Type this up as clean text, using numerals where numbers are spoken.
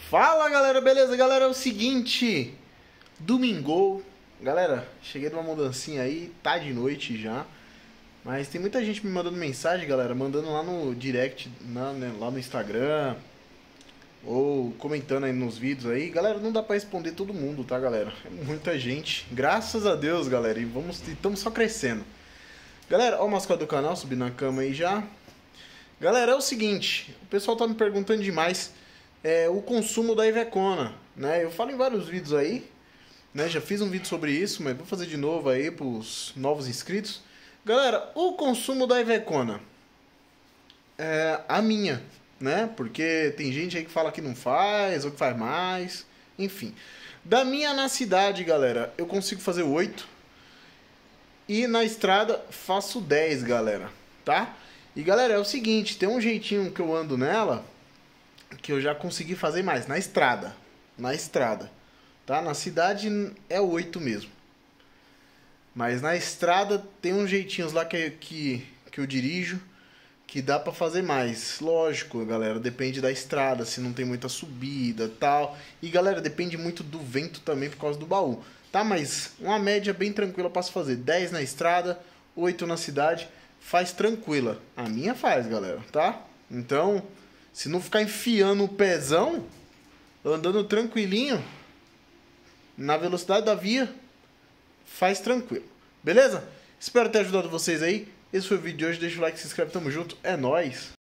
Fala galera, beleza? Galera, é o seguinte, domingo, galera, cheguei de uma mudancinha aí, tá de noite já, mas tem muita gente me mandando mensagem, galera, mandando lá no direct, lá no Instagram, ou comentando aí nos vídeos aí. Galera, não dá pra responder todo mundo, tá galera? É muita gente, graças a Deus galera, e estamos só crescendo. Galera, ó o mascote do canal, subindo na cama aí já. Galera, é o seguinte, o pessoal tá me perguntando demais o consumo da Ivecona, né? Eu falo em vários vídeos aí, né? Já fiz um vídeo sobre isso, mas vou fazer de novo aí pros novos inscritos. Galera, o consumo da Ivecona é a minha, né? Porque tem gente aí que fala que não faz, ou que faz mais, enfim. Da minha na cidade, galera, eu consigo fazer 8. E na estrada faço 10, galera, tá? E galera, é o seguinte, tem um jeitinho que eu ando nela que eu já consegui fazer mais, na estrada, tá? Na cidade é 8 mesmo. Mas na estrada tem uns jeitinhos lá que eu dirijo que dá pra fazer mais. Lógico, galera, depende da estrada, se não tem muita subida e tal. E galera, depende muito do vento também por causa do baú. Tá, mas uma média bem tranquila eu posso fazer 10 na estrada, 8 na cidade, faz tranquila. A minha faz, galera, tá? Então, se não ficar enfiando o pezão, andando tranquilinho, na velocidade da via, faz tranquilo. Beleza? Espero ter ajudado vocês aí. Esse foi o vídeo de hoje, deixa o like, se inscreve, tamo junto, é nóis!